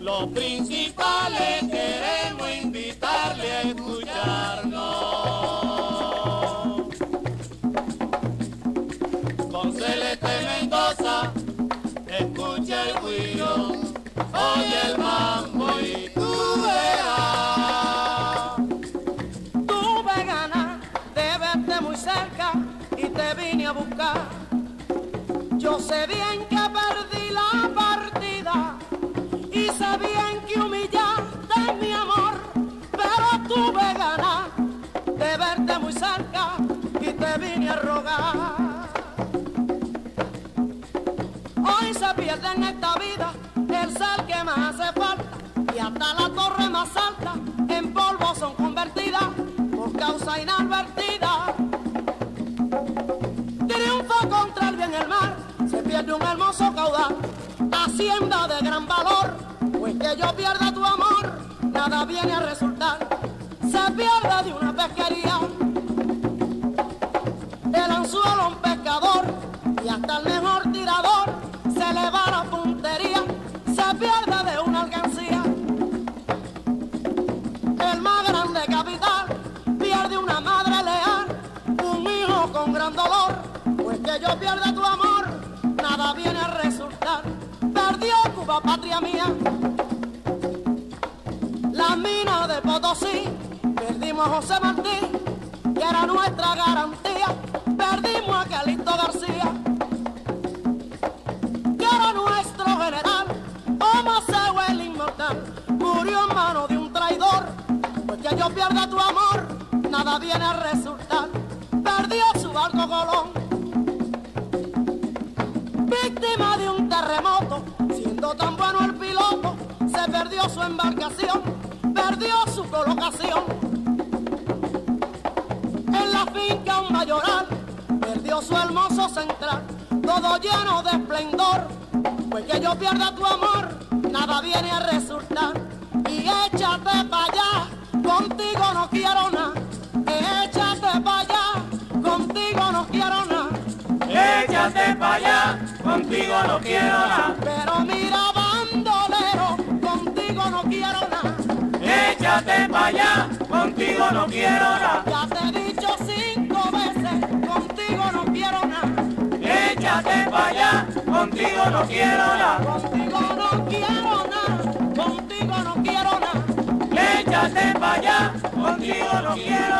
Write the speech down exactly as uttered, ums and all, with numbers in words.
Los principales queremos invitarle a escucharnos. Con Celeste Mendoza, escucha el güiro, oye el mambo y tú verás. Tuve ganas de verte muy cerca y te vine a buscar. Yo sé bien que perdí la partida y sé bien que humillaste mi amor, pero tuve ganas de verte muy cerca y te vine a rogar. Hoy se pierde en esta vida el ser que más hace falta y hasta la torre más alta en polvo son convertidas por causa inadvertida. Triunfa contra el bien el mar, se pierde un hermoso caudal, hacienda de gran valor, pues que yo pierda tu amor, nada viene a resultar. Se pierde de una pesquería el anzuelo a un pescador y hasta el mejor tirador se le va la puntería. Se pierde de una alcancía el más grande capital, pierde una madre leal, un hijo con gran dolor, pues que yo pierda tu amor, nada viene a resultar. Perdió Cuba, patria mía, la mina de Potosí, perdimos a José Martí, que era nuestra garantía, perdimos a Calixto García, que era nuestro general, Omaceo el inmortal, murió en manos de un traidor, pues que yo pierda tu amor, nada viene a resultar. Perdió su barco Colón, víctima de un terremoto, siendo tan bueno el piloto, se perdió su embarcación, perdió su colocación. En la finca un mayoral, perdió su hermoso central, todo lleno de esplendor, pues que yo pierda tu amor, nada viene a resultar. Y échate pa' allá, contigo no quiero nada, échate pa' allá, contigo no quiero nada. Échate pa' allá, contigo no quiero nada. Pero mira, bandolero, contigo no quiero nada. Échate pa' allá, contigo no quiero nada. Ya te he dicho cinco veces, contigo no quiero nada. Échate pa' allá, contigo no quiero nada. Contigo no quiero nada, contigo no quiero nada. Échate pa' allá, contigo no quiero